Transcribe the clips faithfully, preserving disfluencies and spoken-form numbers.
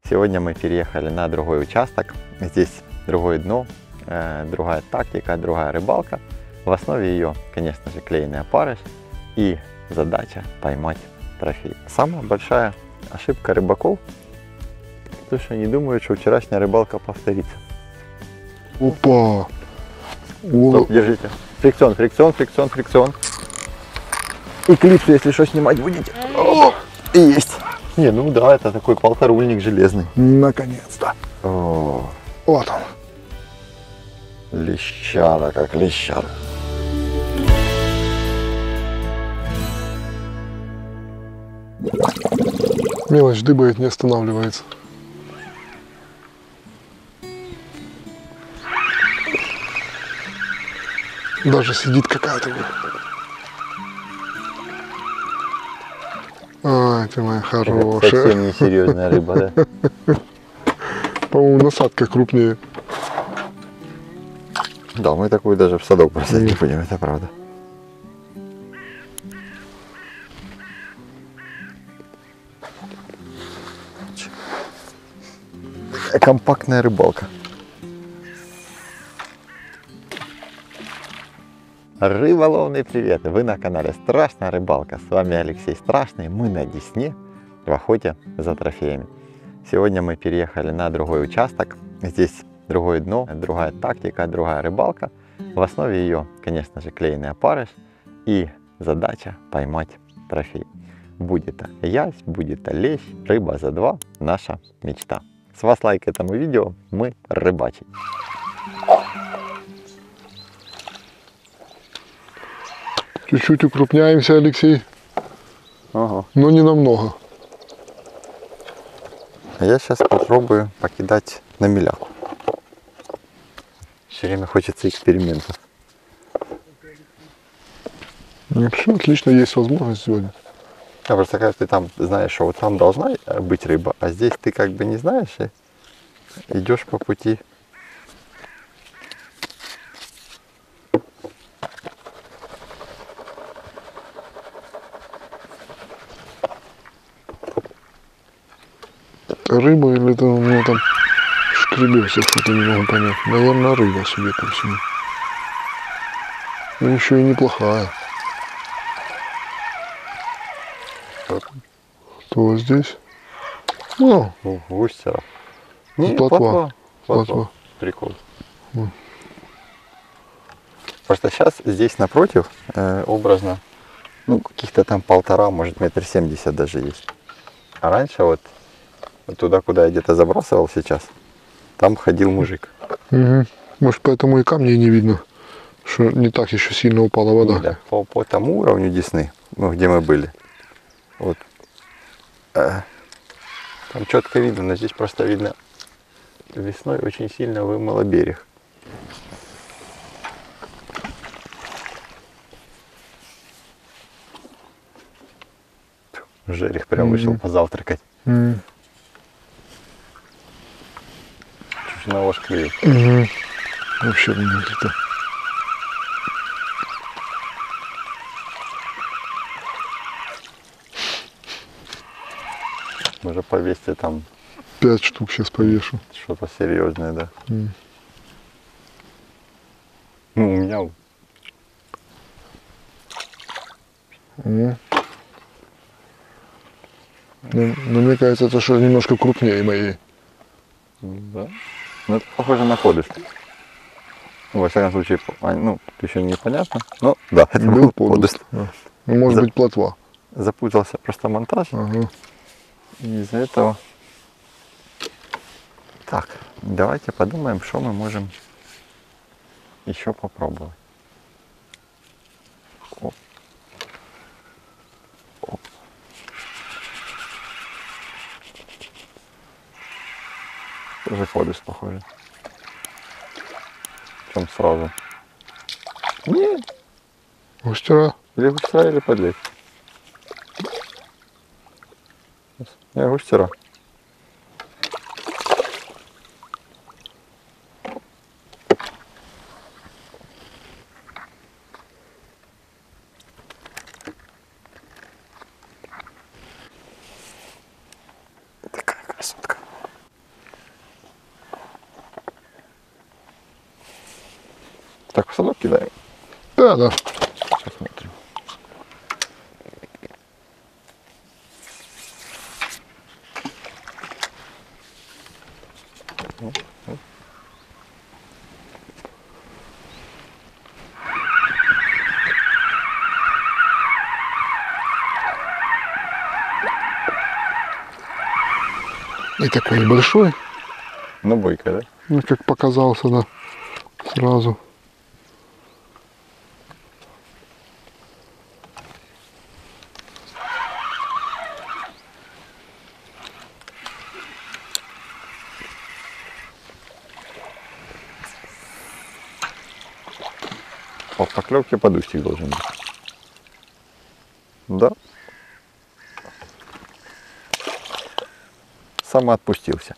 Сегодня мы переехали на другой участок. Здесь другое дно, э, другая тактика, другая рыбалка. В основе ее, конечно же, клейный опарыш и задача поймать трофей. Самая большая ошибка рыбаков, то что они думают, что вчерашняя рыбалка повторится. Опа! Стоп, держите. Фрикцион, фрикцион, фрикцион, фрикцион. И клипсу, если что, снимать будете. О, и есть. Не, ну да, это такой полторульник железный. Наконец-то. О, Вот он. лещара, как лещара. Мелочь дыбает, не останавливается. Даже сидит какая-то. Ай, ты моя хорошая. Совсем несерьезная рыба, да? По-моему, насадка крупнее. Да, мы такую даже в садок бросать не будем, это правда. Компактная рыбалка. Рыболовный привет! Вы на канале Страшная Рыбалка. С вами Алексей Страшный. Мы на Десне в охоте за трофеями. Сегодня мы переехали на другой участок. Здесь другое дно, другая тактика, другая рыбалка. В основе ее, конечно же, клейный опарыш и задача поймать трофей. Будет ясь, будет лещ, рыба за два. Наша мечта. С вас лайк этому видео, мы рыбачим. Чуть-чуть укрупняемся, Алексей. Ага. Но не намного. А я сейчас попробую покидать на миляку. Все время хочется экспериментов. Вообще отлично, есть возможность сегодня. А просто когда ты там знаешь, что вот там должна быть рыба, а здесь ты как бы не знаешь и идешь по пути. Это рыба или это у него там шкребется, что-то не могу понять. Наверное, рыба, судя по всему. Ну еще и неплохая. Кто здесь? О, Густера. Не, плотва. плотва. Плотва. Плотва. Прикол. Mm. Просто сейчас здесь напротив, э, образно, ну, каких-то там полтора, может, метр семьдесят даже есть. А раньше вот, вот туда, куда я где-то забрасывал сейчас, там ходил мужик. Угу. Может, поэтому и камней не видно, что не так еще сильно упала вода. Да, по, по тому уровню Десны, ну, где мы были, вот, э, там четко видно, но здесь просто видно, весной очень сильно вымыло берег. Жерех прям вышел Мгм. позавтракать. М. Чуть на ложь клюет. Угу. Вообще блин, какие-то. Уже повесьте там Пять штук сейчас повешу. что-то серьезное, да. М. Ну, у меня О. Ну, ну, мне кажется, это что немножко крупнее моей. да. Ну, это похоже на подыст. Ну, во всяком случае, по- а, ну, еще непонятно. Но да, это был Был подыст. подыст. А. Ну, может За- быть, плотва. Запутался просто монтаж. Ага. И из-за этого. Так, давайте подумаем, что мы можем еще попробовать. Оп. Оп. Тоже подыст, похоже. Причем сразу. Нет, Густера. или густера, или подлеть. Не, густера. Такая красотка. Так, в садок кидаем. Да, да. Посмотрим. И такой небольшой, Ну, бойко, да? ну, как показался, да, сразу. По поклевке подустик должен быть. Да. Самоотпустился.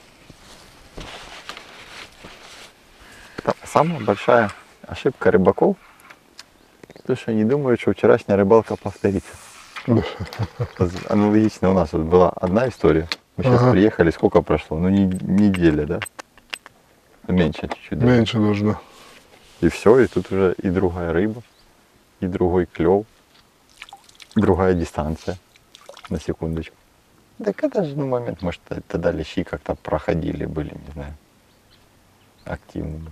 Там самая большая ошибка рыбаков, то, что они думают, что вчерашняя рыбалка повторится. Аналогично у нас вот была одна история. Мы сейчас Ага. приехали, сколько прошло? Ну, не- неделя, да? Меньше чуть-чуть. даже. Меньше должно. И все, и тут уже и другая рыба, и другой клев, другая дистанция, на секундочку. Так это же, ну, момент, может, тогда лещи как-то проходили, были, не знаю, активными.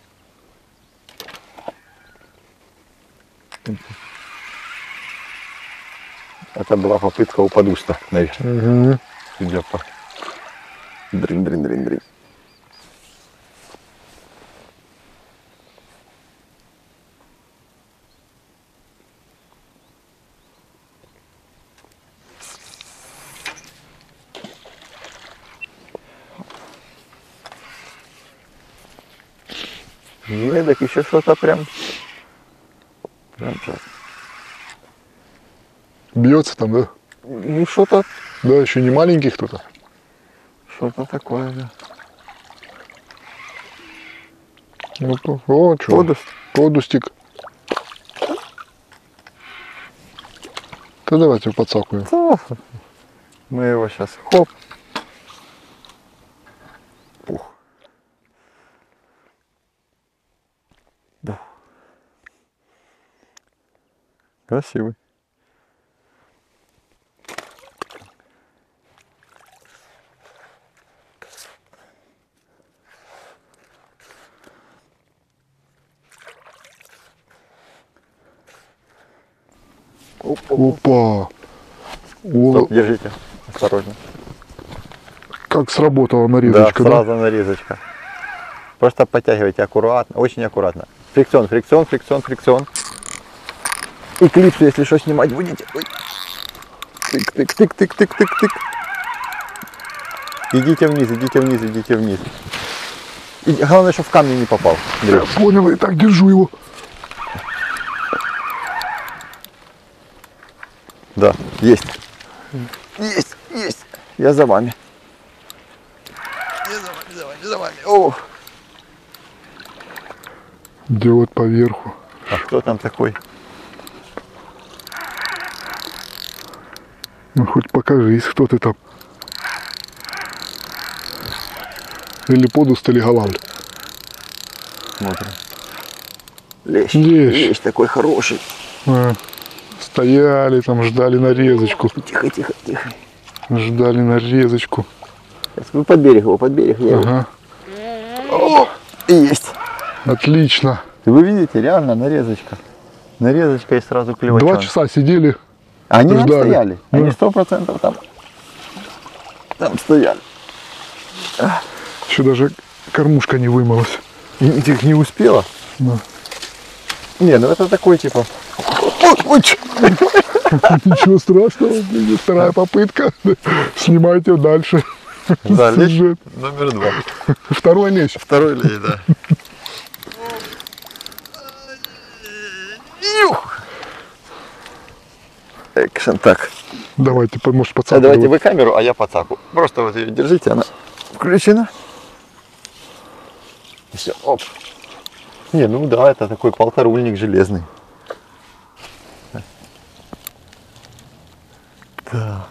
Это была попытка у подуста, наверное, Угу. судя по... Дрин-дрин-дрин-дрин. Ну, так еще что-то прям... Прям сейчас. Бьется там, да? Ну, что-то... Да, еще не маленький кто-то. Что-то такое, да. Ну, по- о, что? Подуст. Подустик. Да давайте подсакуем. Да. Мы его сейчас хоп. Ух. Да. Красивый. Оп, оп, оп. Опа. О, Стоп, держите. Осторожно. как сработала Да, нарезочка, да? сразу нарезочка. Просто подтягивайте аккуратно, очень аккуратно. Фрикцион, фрикцион, фрикцион, фрикцион. И клипсу, если что, снимать будете. Ой. Тык, тык, тык, тык, тык, тык, тык. Идите вниз, идите вниз, идите вниз. И главное, чтобы в камни не попал. Я Андрей. понял, и так держу его. Да, есть. Есть, есть. Я за вами. Я за вами, за вами, за вами. О. Делать поверху. А кто там такой? Ну хоть покажись, кто ты там. Или подуст, или голланд. Смотрим. Лещ. Лещ. Лещ такой хороший. А, стояли там, ждали нарезочку. Тихо, тихо, тихо. Ждали нарезочку. Сейчас вы под берег его, под берег. Я его. Ага. О, есть. Отлично. Вы видите, реально нарезочка. Нарезочка и сразу клевачок. Два часа сидели. Они там ждали. стояли. Ну. Они сто процентов там, там стояли. Еще даже кормушка не вымылась. И их не успела. Да. Не, ну это такой типа. Ничего страшного, блин, вторая попытка. Снимайте дальше. Да, лещ Сюжет. номер два. Второй лещ. Второй лещ, да. Экшен, так. Давайте, может, А подсадку. давайте вы камеру, а я подсаку. Просто вот ее держите, она включена. И все, оп. Не, ну да, это такой полторульник железный. Так.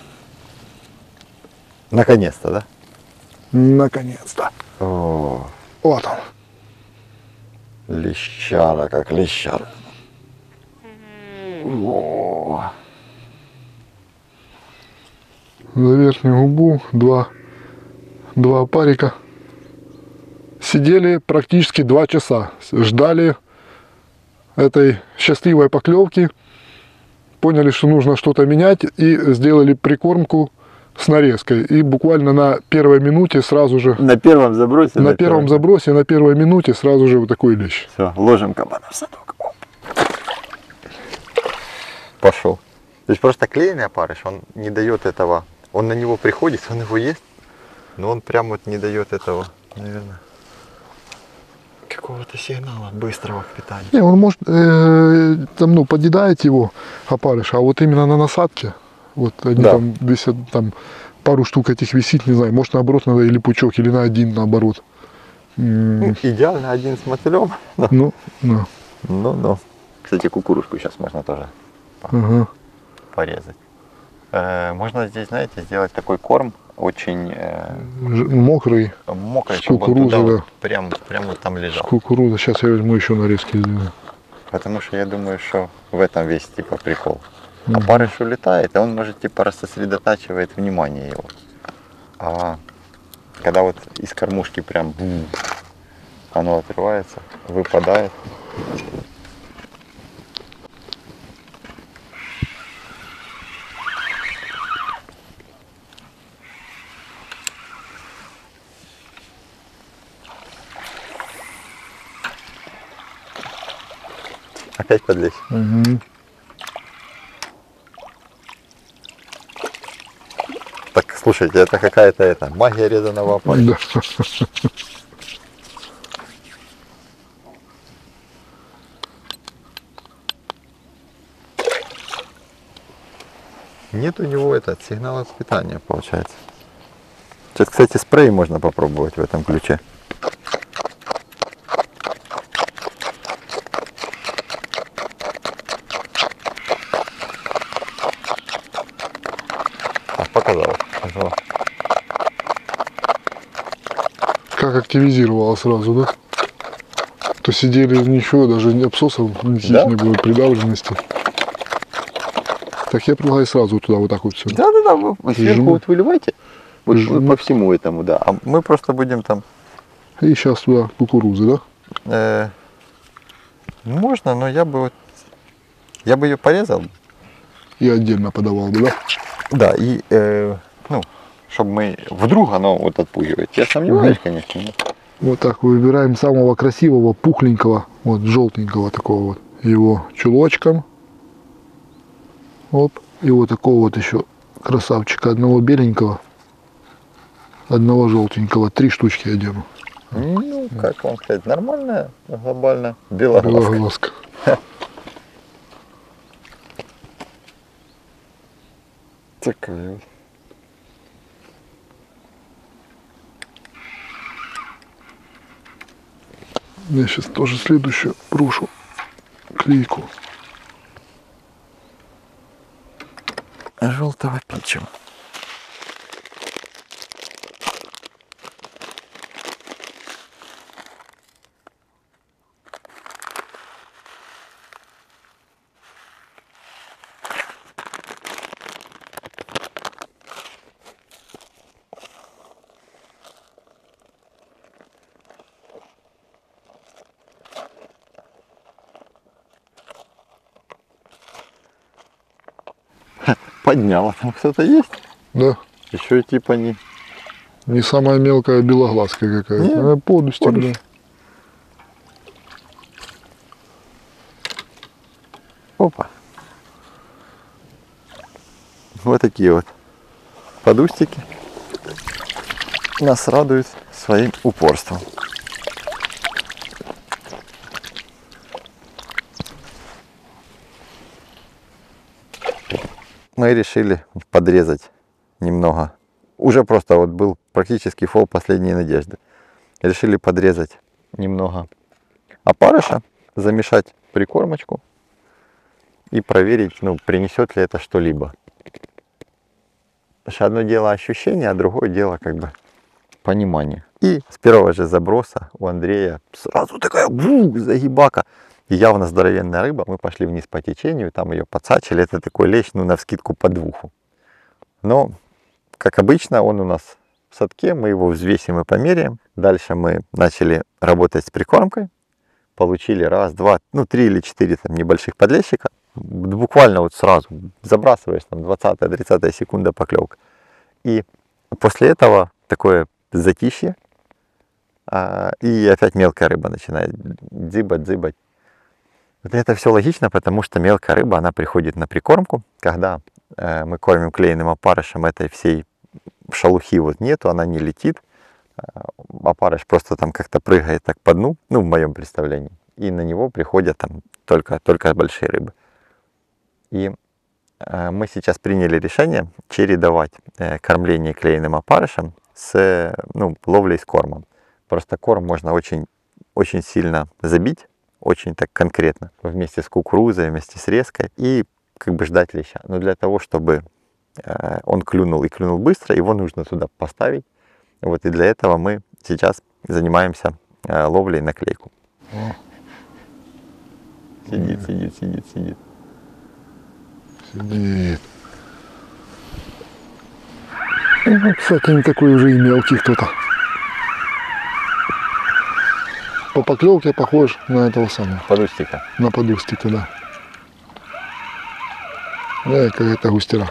Наконец-то, да? Наконец-то. О, Вот он. Лещара, как лещара. О. За верхнюю губу два, два опарика. Сидели практически два часа. Ждали этой счастливой поклевки. Поняли, что нужно что-то менять, и сделали прикормку с нарезкой. И буквально на первой минуте сразу же... На первом забросе? На первом забросе, на первой минуте сразу же вот такой лещ. Все, ложим кабана в садок. Оп. Пошел. То есть просто клейный опарыш, он не дает этого. Он на него приходит, он его ест, но он прям вот не дает этого, наверное, какого-то сигнала быстрого к питанию. Не, он может, э, там, ну, подъедает его опарыш, а вот именно на насадке, вот они Да. там висят, там пару штук этих висит, не знаю, может наоборот надо или пучок, или на один наоборот. М, Ну, идеально один с мотылем. Ну, да. Ну, ну. Кстати, кукурузку сейчас можно тоже Ага. порезать. Э, можно здесь, знаете, сделать такой корм очень э, Ж- Мокрый, мокрый, С чтобы он туда кукурузой, вот да. прям, прям вот там с лежал. кукурузой. Сейчас я возьму еще нарезки сделаю. Потому что я думаю, что в этом весь типа прикол. Мгм. Опарыш улетает, и он может типа рассосредотачивает внимание его. А когда вот из кормушки прям бум, оно отрывается, выпадает. Опять подлезь. Мгм. Так, слушайте, это какая-то это, магия резаного опарыша. Да. Нет у него этот сигнала к питанию, получается. Сейчас, кстати, спрей можно попробовать в этом ключе. А, показалось. Ага. Как активизировало сразу, да? То сидели ничего, даже обсосов никаких Да? не было, придавленности. Так я предлагаю сразу туда вот так вот все. Да, да, да, вы вы сверху Жму. вот выливайте. Вот, Жму. вот по всему этому, да. А мы просто будем там. И сейчас туда кукурузы, да? э, можно, но я бы вот. Я бы ее порезал. И отдельно подавал бы, да? Да, и э, ну, чтобы мы. Вдруг оно вот отпугивает. Я сомневаюсь, конечно. но- Вот так выбираем самого красивого, пухленького, вот желтенького такого вот. Его чулочком. Оп. И вот такого вот еще красавчика. Одного беленького, одного желтенького. Три штучки я одену. Ну, как вам сказать, нормальная, глобально, белоглазка. Белоглазка. Такая вот. Я сейчас тоже следующую брошу клейку. Желтого пичева. Подняла, там кто-то есть? Да. Еще и типа не. Не самая мелкая белоглазка Не, какая-то. А, подусти, подусь. блин. Опа. Вот такие вот подустики нас радуют своим упорством. Мы решили подрезать немного. Уже просто вот был практически фол последней надежды. Решили подрезать немного опарыша, замешать прикормочку и проверить, ну, принесет ли это что-либо. Потому что одно дело ощущение, а другое дело как бы понимание. И с первого же заброса у Андрея сразу такая бух, загибака. И явно здоровенная рыба. Мы пошли вниз по течению, там ее подсачили. Это такой лещ, ну, навскидку по двуху. Но, как обычно, он у нас в садке, мы его взвесим и померяем. Дальше мы начали работать с прикормкой. Получили раз, два, ну, три или четыре там небольших подлещика. Буквально вот сразу забрасываешь, там, двадцатая-тридцатая секунда поклевка. И после этого такое затишье. А, и опять мелкая рыба начинает дзыбать, дзыбать. Вот это все логично, потому что мелкая рыба, она приходит на прикормку. Когда э, мы кормим клееным опарышем, этой всей шелухи вот нету, она не летит. Опарыш просто там как-то прыгает так по дну, ну, в моем представлении. И на него приходят там только, только большие рыбы. И э, мы сейчас приняли решение чередовать э, кормление клееным опарышем с ну, ловлей с кормом. Просто корм можно очень, очень сильно забить, очень так конкретно, вместе с кукурузой, вместе с резкой, и как бы ждать леща. Но для того, чтобы э, он клюнул и клюнул быстро, его нужно туда поставить. Вот и для этого мы сейчас занимаемся э, ловлей на клейку. О. Сидит, сидит, сидит, сидит. Сидит. Ну, кстати, не такой уже и мелкий кто-то. По поклевке похож на этого самого. Подустика. На подустика, да. Да, какая-то густера.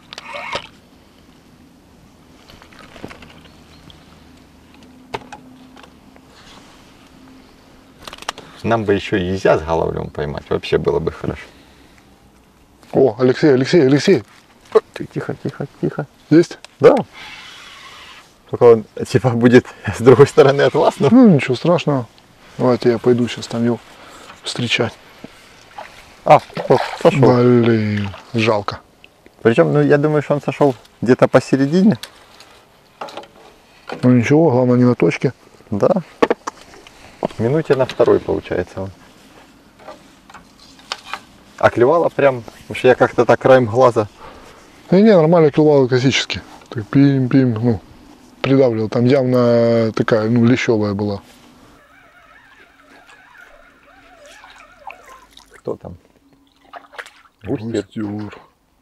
Нам бы еще и езя с головлем поймать, вообще было бы хорошо. О, Алексей, Алексей, Алексей. Тихо, тихо, тихо. Есть? Да. Только он типа будет с другой стороны от вас, но... Ну, ничего страшного. Давайте я пойду сейчас там его встречать. А, о, сошел. Блин, жалко. Причем, ну, я думаю, что он сошел где-то посередине. Ну ничего, главное не на точке. Да. Минуте на второй получается он. А клевала прям, потому что я как-то так краем глаза. Да не, нормально клевало классически. Так пим-пим, ну, придавливал. Там явно такая, ну, лещевая была. Кто там? Густер. Густер.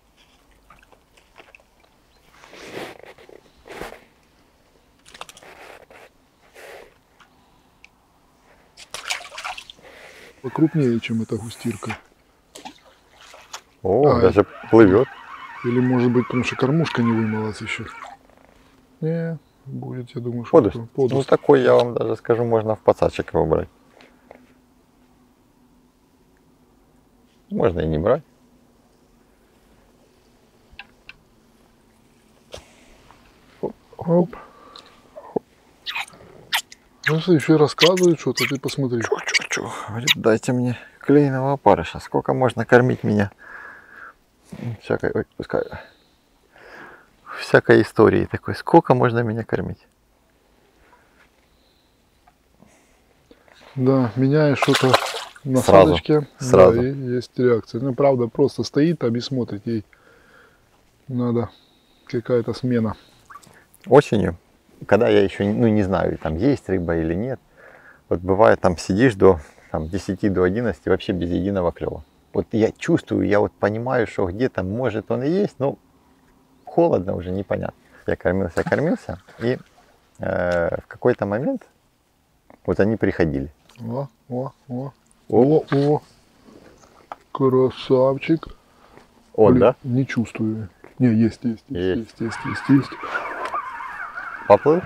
Покрупнее, чем эта густирка. О, А, даже плывет. Или может быть, потому что кормушка не вымылась еще. Не, будет, я думаю, что Подуст. это подуст. Ну такой, я вам даже скажу, можно в пацачек его брать. Можно и не брать. Оп. Ну, если еще рассказывают что-то, ты посмотри. Чу-чу-чу. Говорит, дайте мне клееного опарыша. Сколько можно кормить меня? Всякой, ой, пускай. Всякой истории такой. Сколько можно меня кормить? Да, меняешь что-то на Сразу, садочке. сразу. Да, и есть реакция. Ну, правда, просто стоит там и смотрит. Ей надо какая-то смена. Осенью, когда я еще ну, не знаю, там есть рыба или нет, вот бывает там сидишь до там, десяти до одиннадцати вообще без единого клёва. Вот я чувствую, я вот понимаю, что где-то может он и есть, но холодно уже, непонятно. Я кормился, кормился, и э, в какой-то момент вот они приходили. О, о, о, о, о. Красавчик. Вот, Блин, да? Не чувствую. Не, есть, есть, есть, есть, Есть. есть, есть, есть. Поплыл?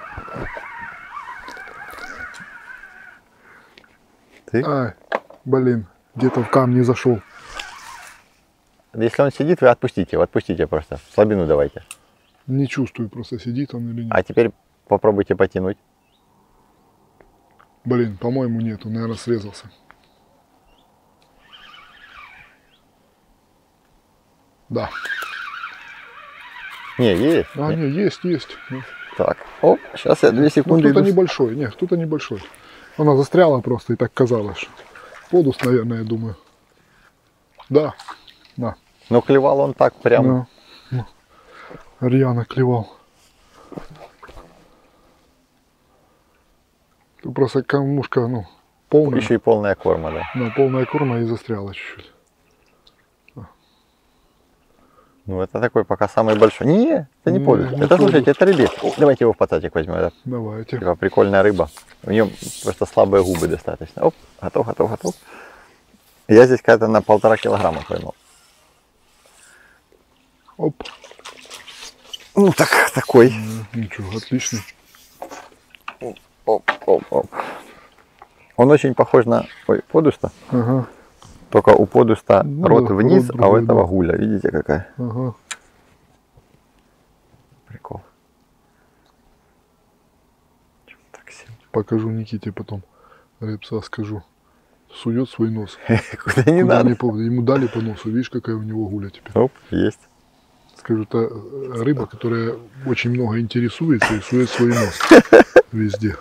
Ты? Ай, блин, где-то в камни зашел. Если он сидит, вы отпустите его, отпустите просто. Слабину давайте. Не чувствую, просто сидит он или нет. А теперь попробуйте потянуть. Блин, по-моему, нет, он, наверное, срезался. Да. Не, есть. А, Не. не, есть, есть. Так, оп, сейчас я две Ну, секунды кто-то иду. небольшой, нет, кто-то небольшой. Она застряла просто и так казалось. что Подуст, наверное, я думаю. Да, да. Но клевал он так прям. Да. Ну, рьяно клевал. Тут просто кормушка, ну, полная. Еще и полная корма, да. Да, полная корма и застряла чуть-чуть. Ну, это такой пока самый большой. Не, это не Не, подуст. не Это, слушайте, подуст. это ребец. О, давайте его в пацатик возьмем. Это Давайте. типа прикольная рыба. У нее просто слабые губы достаточно. Оп, готов, готов, готов. Я здесь когда-то на полтора килограмма поймал. Оп. Ну, так, такой. М, Ничего, отлично. Оп, оп, оп. Он очень похож на ой, подуста. Ага, Только у подуста Ну рот да, вниз, рот а у другой, этого да. гуля. Видите, какая? ага. Прикол. Чё так сильно? Покажу Никите потом. Репса скажу. Сует свой нос. Куда не Куда надо. не повод. Ему дали по носу. Видишь, какая у него гуля теперь. Оп, есть. Скажу, это э, рыба, которая очень много интересуется и сует свой нос везде.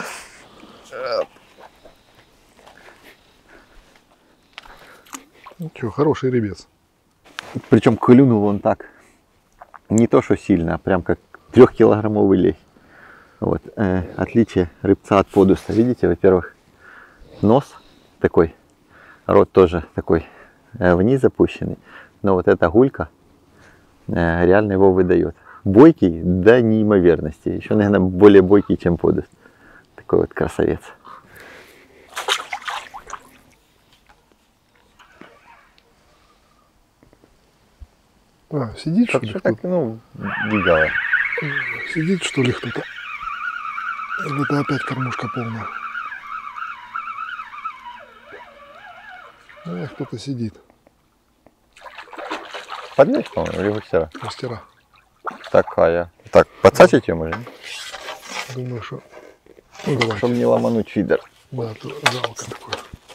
Ну что, хороший рыбец. Причем клюнул он так. Не то, что сильно, а прям как трехкилограммовый лещ. Вот. Э, отличие рыбца от подуста. Видите, во-первых, нос такой, рот тоже такой э, вниз запущенный. Но вот эта гулька э, реально его выдает. Бойкий до неимоверности. Еще, наверное, более бойкий, чем подуст. Такой вот красавец. А, сидит что Как, ли что кто-то? так, ну, бегало. Сидит что ли кто-то? Или это опять кормушка полная? Эх, кто-то сидит. Подлечь, по-моему, или гусера? Мастера. Такая. Так, подсачить ее можно? Думаю, что... Ну, давайте. Чтобы не ломануть фидер. Да, то жалко такое.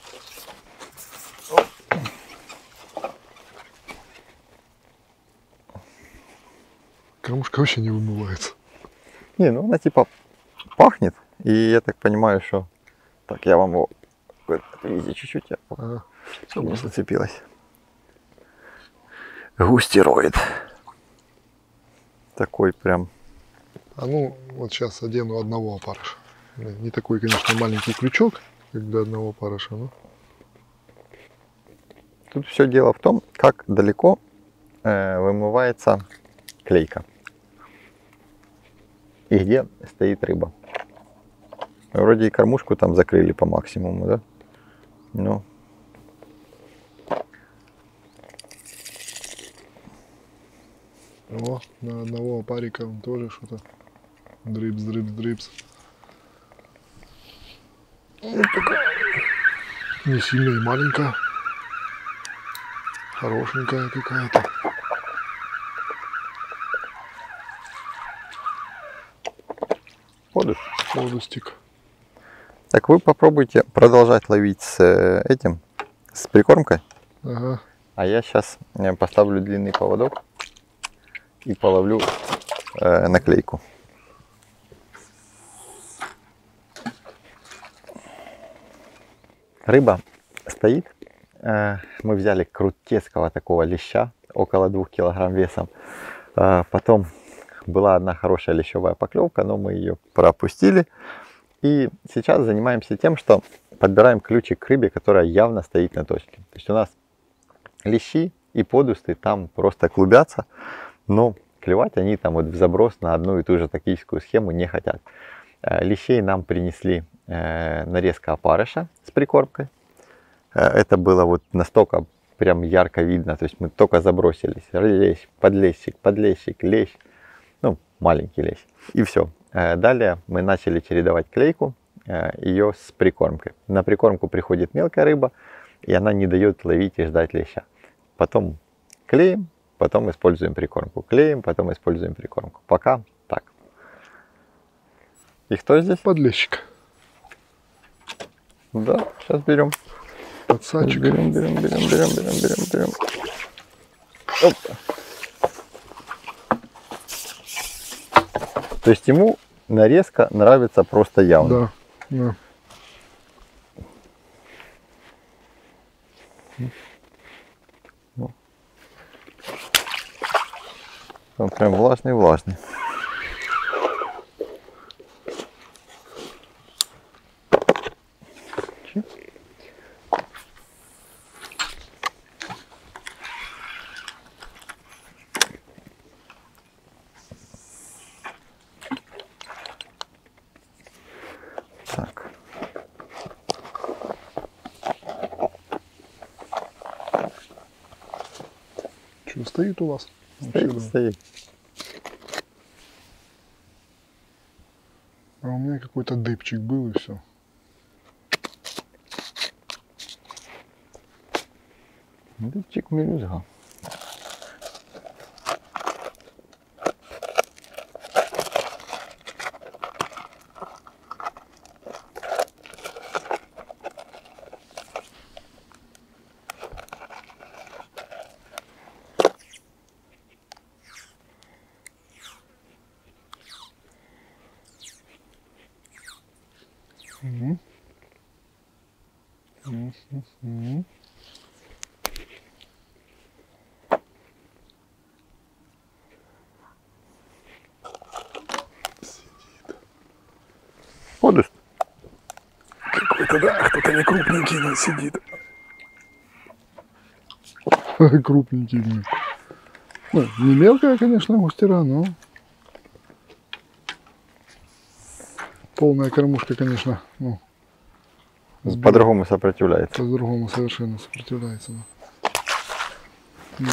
Кормушка вообще не вымывается. Не, ну она типа пахнет. И я так понимаю, что... Так, я вам его... Видите, чуть-чуть я... Ага. Чтобы не зацепилась. Густероид. Такой прям... А ну, вот сейчас одену одного опарыша. Не такой, конечно, маленький крючок, как для одного опарыша, но... Тут все дело в том, как далеко э, вымывается клейка. И где стоит рыба. Вроде и кормушку там закрыли по максимуму, да? Ну. О, на одного опарика он тоже что-то. Дрипс, дрипс, дрипс. Не сильно и маленькая. Хорошенькая какая-то. Подуст. Подустик. Так вы попробуйте продолжать ловить с э, этим, с прикормкой. Ага. А я сейчас поставлю длинный поводок и половлю э, наклейку. Рыба стоит. Э, мы взяли крутецкого такого леща, около двух килограмм весом. Э, потом была одна хорошая лещевая поклевка, но мы ее пропустили. И сейчас занимаемся тем, что подбираем ключик к рыбе, которая явно стоит на точке. То есть у нас лещи и подусты там просто клубятся, но клевать они там вот в заброс на одну и ту же тактическую схему не хотят. Лещей нам принесли нарезка опарыша с прикормкой. Это было вот настолько прям ярко видно, то есть мы только забросились. Лещ, подлещик, подлещик, лещ, ну маленький лещ. И все. Далее мы начали чередовать клейку, ее с прикормкой. На прикормку приходит мелкая рыба, и она не дает ловить и ждать леща. Потом клеим, потом используем прикормку. Клеим, потом используем прикормку. Пока так. И кто здесь? Подлещик. Да, сейчас берем. Подсадчик. Берем, берем, берем, берем, берем, берем, берем. Оп. То есть ему нарезка нравится просто явно. Да, да. Он прям влажный-влажный. рыбки. Так. Что, стоит у вас? Стоит, Вообще, да. стоит. А у меня какой-то дыбчик был и все. Дыбчик мелюзга. Угу. Угу. Ходишь? Какой-то, да, кто-то не крупненький, но сидит. Крупненький. Ну, ну, не мелкая, конечно, густера, но полная кормушка, конечно, ну, По-другому сопротивляется. по-другому совершенно сопротивляется. Да. Да.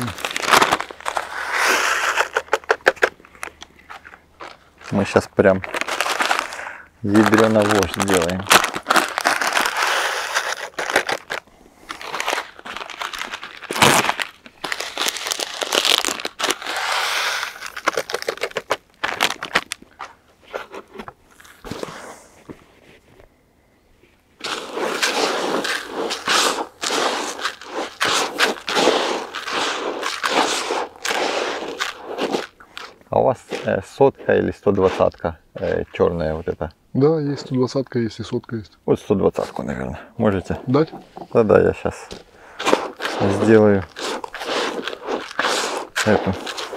Мы сейчас прям ядрёно-вождь делаем. А у вас э, сотка или сто двадцатка э, черная вот эта? Да, есть сто двадцатка, есть и сотка есть. Вот сто двадцатку, наверное. Можете? Дать? Да-да, я сейчас сделаю эту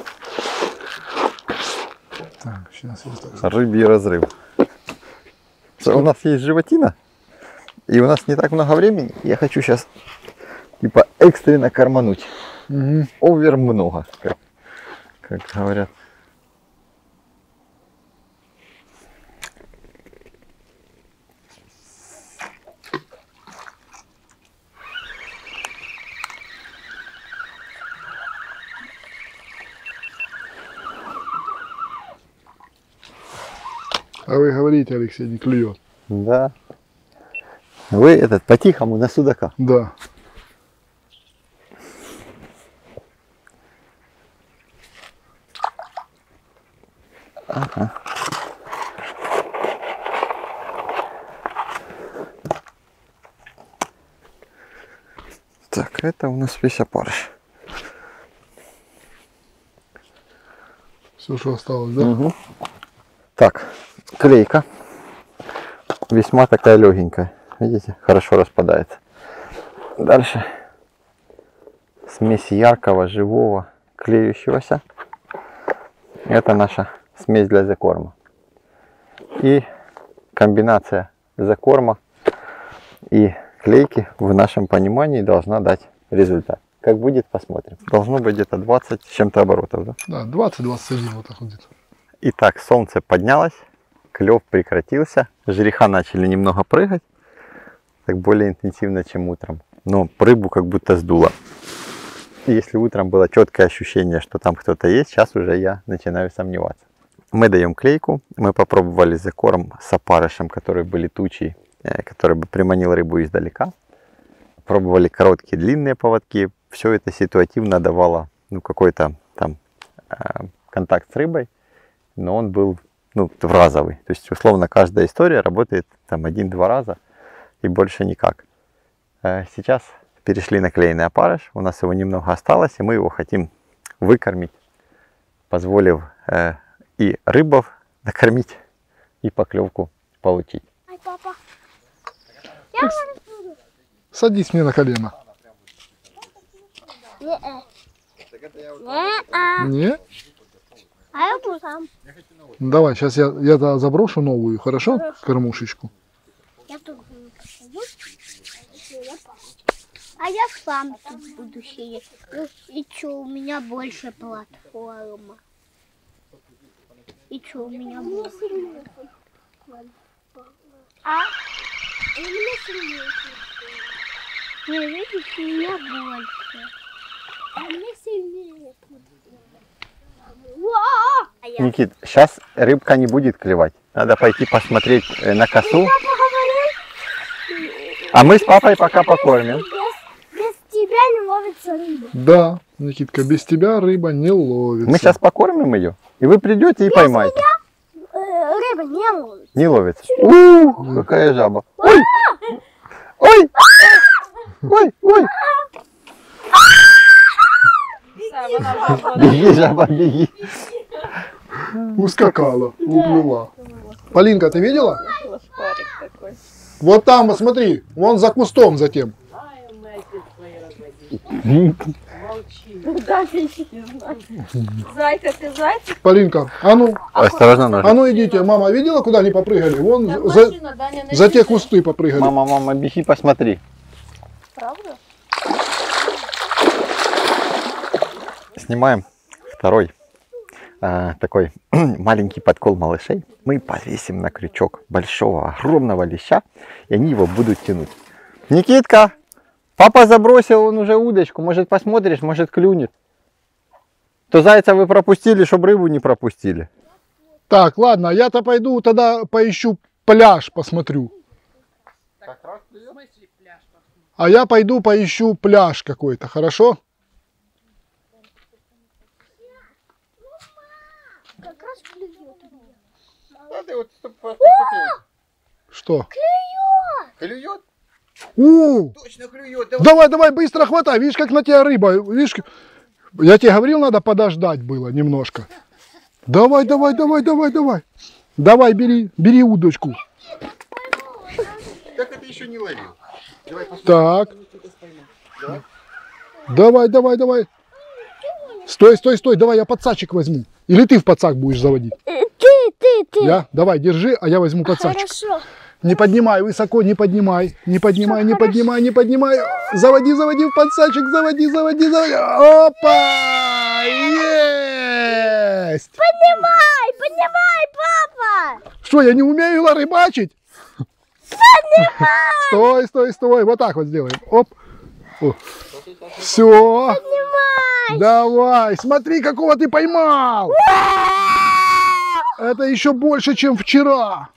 Так, сейчас я так. рыбий разрыв. У нас есть животина, и у нас не так много времени. Я хочу сейчас типа экстренно кормануть. Угу. Овер много, как, как говорят. А вы говорите, Алексей, не клюет. Да. Вы этот по-тихому на судака. Да. Ага. Так, это у нас весь опарыш. Все, что осталось, да? Угу. Так, клейка. Весьма такая легенькая. Видите, хорошо распадается. Дальше смесь яркого, живого, клеющегося. Это наша смесь для закорма. И комбинация закорма и клейки в нашем понимании должна дать результат. Как будет, посмотрим. Должно быть где-то двадцать с чем-то оборотов, да? Да, двадцать-двадцать один вот так вот где-то. Итак, солнце поднялось, клев прекратился, жереха начали немного прыгать, так более интенсивно, чем утром. Но рыбу как будто сдуло. И если утром было четкое ощущение, что там кто-то есть, сейчас уже я начинаю сомневаться. Мы даем клейку, мы попробовали закорм с опарышем, который был летучий, который бы приманил рыбу издалека. Пробовали короткие, длинные поводки. Все это ситуативно давало ну, какой-то там э, контакт с рыбой, но он был ну, в разовый. То есть, условно, каждая история работает там один-два раза и больше никак. Э, сейчас перешли на клейный опарыш, у нас его немного осталось, и мы его хотим выкормить, позволив э, и рыбов накормить, и поклевку получить. Ай, папа. Я Садись мне на колено. Не-э. Не-а. Не? А я буду сам. Ну, давай, сейчас я, я заброшу новую, хорошо? Кормушечку. Я тут посажу. А я сам тут буду сидеть. Ну, и что, у меня больше платформа. И что, у меня больше? А? У меня сильнее. Не, видишь, у меня больше. А у меня сильнее. Во! А я... Никит, сейчас рыбка не будет клевать. Надо пойти посмотреть э, на косу. А мы с папой пока покормим. Без, без тебя не ловится рыба. Да, Никитка, без тебя рыба не ловится. Мы сейчас покормим ее, и вы придете и поймаете. Э, рыба не ловится. Не ловится. Ух, какая жаба. Ой! Ой! Ой! Ой! Беги, жаба, беги. Ускакала, уплыла. Полинка, ты видела? Вот там, вот смотри, вон за кустом затем. Зайка, ты зайка? Полинка, а ну, Осторожно, ножик. а ну идите. Мама видела, куда они попрыгали? Вон за, за те кусты попрыгали. Мама, мама, беги, посмотри. Правда? Снимаем второй а, такой маленький подкол малышей. Мы повесим на крючок большого, огромного леща, и они его будут тянуть. Никитка, папа забросил он уже удочку. Может, посмотришь, может, клюнет. То зайца вы пропустили, чтобы рыбу не пропустили. Так, ладно, я-то пойду тогда поищу пляж, посмотрю. А я пойду поищу пляж какой-то, хорошо? Как раз клюет у меня. Что? Клюет? У, Точно клюет. давай, давай, быстро хватай. Видишь, как на тебя рыба. Видишь, как- я тебе говорил, надо подождать было немножко. Давай, давай, давай, давай, давай. Давай, бери, бери удочку. Как это еще не ловил? Так. Давай, давай, давай. Стой, стой, стой, давай я подсачек возьму. Или ты в подсак будешь заводить? Э, Ты, ты, ты. Я? Давай, держи, а я возьму подсачек. Хорошо. Не поднимай высоко, не поднимай. Не поднимай, не поднимай, не поднимай. Заводи, заводи в подсачек, заводи, заводи, заводи. Опа! Есть! Поднимай, поднимай, папа. Что, я не умею рыбачить? Стой, стой, стой. Вот так вот сделаем. Оп. Все. Поднимай. Давай. Смотри, какого ты поймал. Это еще больше, чем вчера.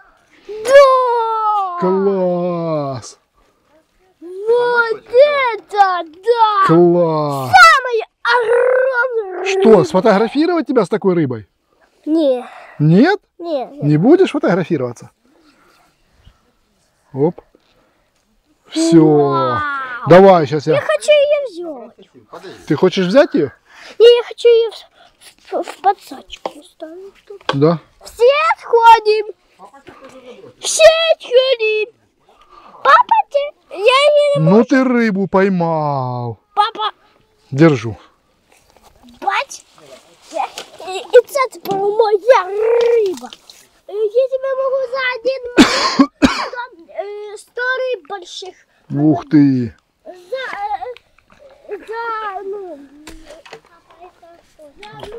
Да. Класс. Вот это да. Класс. Самый огромный. Что, сфотографировать тебя с такой рыбой? Не, Нет? не. Не будешь фотографироваться? Оп. Все. Давай, сейчас я... Я хочу ее взять. Ты хочешь взять ее? Не, я хочу ее в, в, в подсачку ставить тут. Да. Все сходим. Все сходим. Папа, ты... Я не... Ну ты рыбу поймал. Папа, Держу. бать. Я- И, и это моя рыба. Э, Я тебе могу за один момент сто, э, сто рыб больших. Ух ты. За... э, За... Ну... это что? За... ну,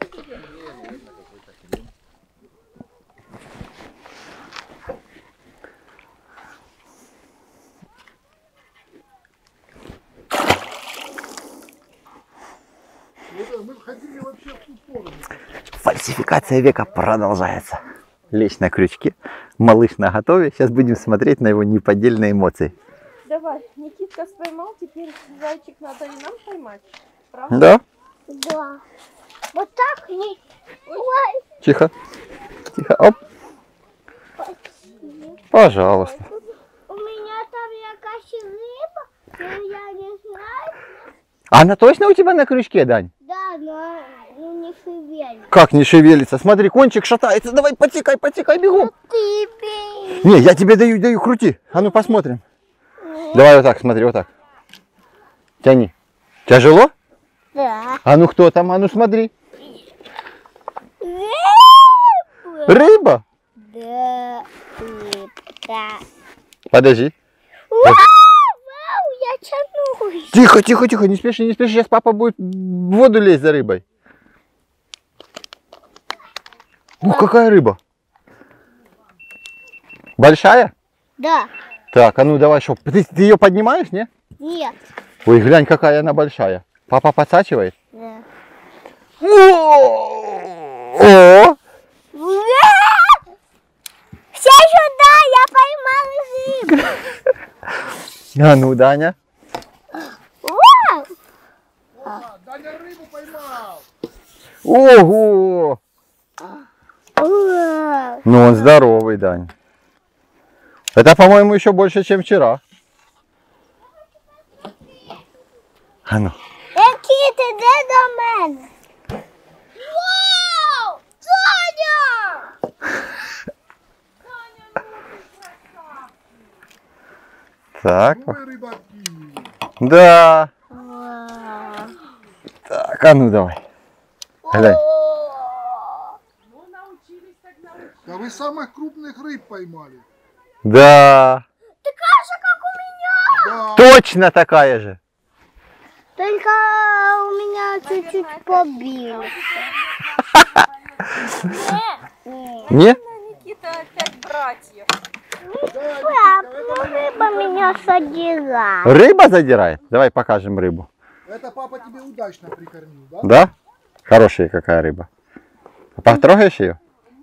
Фальсификация века продолжается. Лещ на крючке, малыш на готове. Сейчас будем смотреть на его неподдельные эмоции. Давай, Никитка поймал, теперь зайчик надо и нам поймать. Правда? Да? Да. Вот так не... Ой, Тихо. Тихо. Оп. Пожалуйста. у меня там якась рыба, но я не знаю. А она точно у тебя на крючке, Дань? Да, но ну, не шевелит. Как не шевелится? Смотри, кончик шатается. Давай, потекай, потекай, бегом. Ты бей. Не, я тебе даю, даю, крути. А ну посмотрим. Давай вот так, смотри, вот так. Тяни. Тяжело? Да. А ну кто там? А ну смотри. Рыба. Рыба? Да, рыбка. Подожди. Вау, вау, я тяну. Тихо, тихо, тихо, не спеши, не спеши, сейчас папа будет в воду лезть за рыбой. Ух, какая рыба. Большая? Да. Так, а ну давай, что, ты, ты ее поднимаешь, не? Нет. Ой, глянь, какая она большая. Папа подсачивает? Да. О! Все сюда, я поймала рыбу. А ну, Даня. Вау! Даня рыбу поймал. Ого! Вау. Ну, он здоровый, Дань. Это, по-моему, еще больше, чем вчера. А ну. Який ти де до мене? Вау! Соня! Так. Ой, рыбаки. Да. Вау. Так, а ну давай. Глянь. Ну, научились, так научились. Да вы самых крупных рыб поймали. Да. Такая же, как у меня. Да. Точно такая же. Только у меня чуть-чуть побил. Не? Никита опять братьев. Пап, ну рыба меня содила. Рыба задирает? Давай покажем рыбу. Это папа тебе удачно прикормил, да? Да? Хорошая какая рыба. Потрогаешь ее?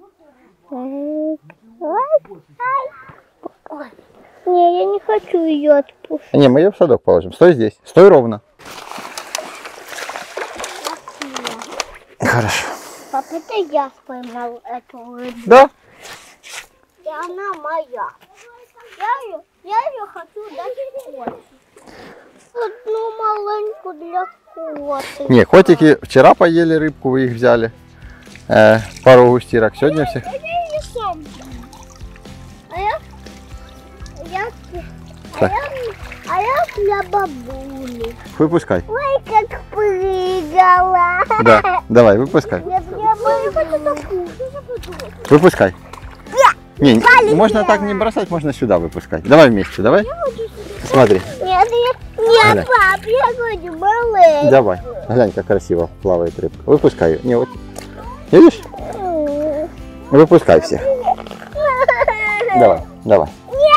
Не, я не хочу ее отпустить. Не, мы ее в садок положим. Стой здесь. Стой ровно. Хорошо. Пап, это я поймал эту рыбу. Да? И она моя. Я ее, я ее хочу дать котику. Одну маленькую для котика. Не, котики вчера поели рыбку, вы их взяли. Э, пару густирок. Сегодня всех. А я ее сам. А я, я, а Так. я, а я для бабули. Выпускай. Ой, как прыгала. Да, давай, выпускай. Я, я не хочу такую. Выпускай. Не, не, можно так не бросать, можно сюда выпускать. Давай вместе, давай. Смотри, Нет, нет, нет, Глянь. пап, я хочу маленькую. давай. Глянь, как красиво плавает рыбка. Выпускай ее. Не, вот. Видишь? Выпускай всех. Давай, давай.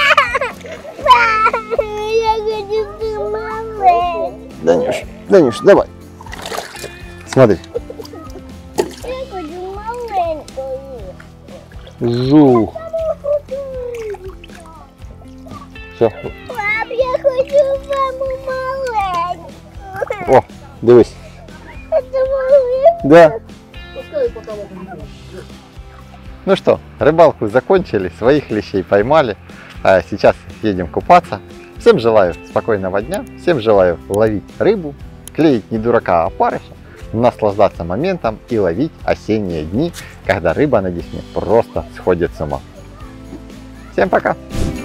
Я хочу маленькую. Данюш, Данюш, давай. Смотри. Я хочу маленькую. Жух. Все. Пап, я хочу саму маленькую. О, дивись. Это маленькая. Да. Пускай пока вот не будет. Ну что, рыбалку закончили, своих лещей поймали. А сейчас едем купаться. Всем желаю спокойного дня, всем желаю ловить рыбу, клеить не дурака, а опарыша, наслаждаться моментом и ловить осенние дни, когда рыба на Десне просто сходит с ума. Всем пока!